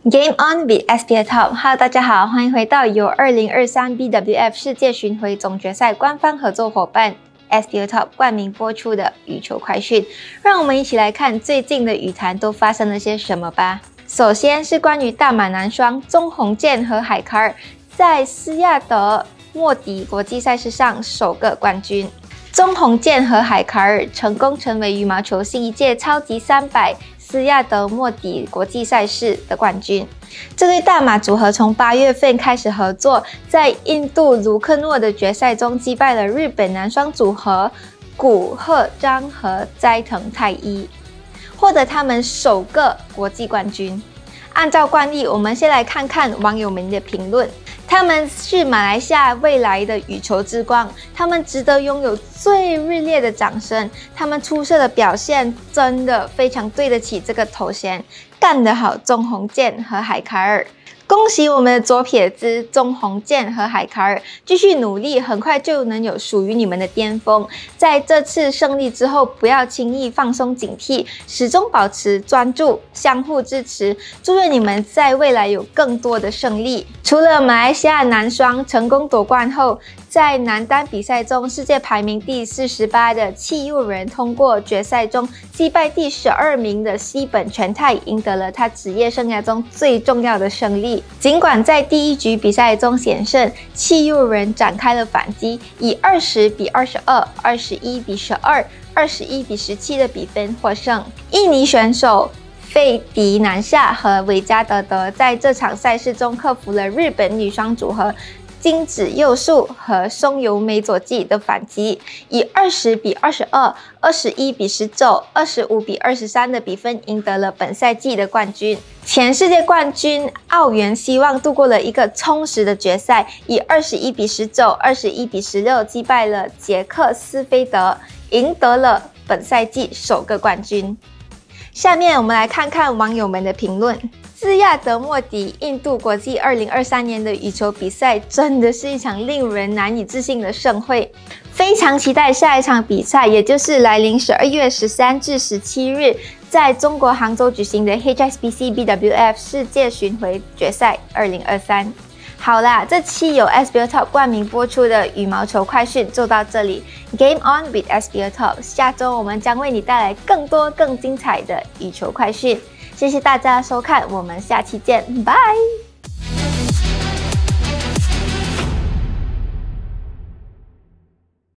Game on with Sbotop。Hello， 大家好，欢迎回到由2023 BWF 世界巡回总决赛官方合作伙伴 Sbotop 冠名播出的羽球快讯。让我们一起来看最近的羽坛都发生了些什么吧。首先是关于大马男双宗宏健和海卡尔在斯亚德莫迪国际赛事上首个冠军。宗宏健和海卡尔成功成为羽毛球新一届超级300斯亚德莫迪国际赛事的冠军。这对大马组合从8月份开始合作，在印度卢克诺的决赛中击败了日本男双组合古贺章和斋藤泰一，获得他们首个国际冠军。按照惯例，我们先来看看网友们的评论。他们是马来西亚未来的羽球之光，他们值得拥有最热烈的掌声。他们出色的表现真的非常对得起这个头衔，干得好，宗宏健和海卡尔！恭喜我们的左撇子宗宏健和海卡尔，继续努力，很快就能有属于你们的巅峰。在这次胜利之后，不要轻易放松警惕，始终保持专注，相互支持。祝愿你们在未来有更多的胜利。除了马来西亚男双成功夺冠后，在男单比赛中，世界排名第48的戚佑仁通过决赛中击败第12名的西本全泰，赢得了他职业生涯中最重要的胜利。尽管在第一局比赛中险胜，戚佑仁展开了反击，以20-22、21-12、21-17的比分获胜。印尼选手费迪南夏和韦加德德在这场赛事中克服了日本女双组合金子佑树和松由美佐纪的反击，以20-22、21-19、25-23的比分赢得了本赛季的冠军。前世界冠军奥原希望度过了一个充实的决赛，以21-19、21-16击败了捷克斯菲德，赢得了本赛季首个冠军。下面我们来看看网友们的评论。斯亚德莫迪印度国际2023年的羽球比赛真的是一场令人难以置信的盛会，非常期待下一场比赛，也就是来临12月13至17日在中国杭州举行的 HSBC BWF 世界巡回决赛2023。好啦，这期由 Sbotop 冠名播出的羽毛球快讯就到这里。Game on with Sbotop， 下周我们将为你带来更多更精彩的羽球快讯。谢谢大家的收看，我们下期见，拜。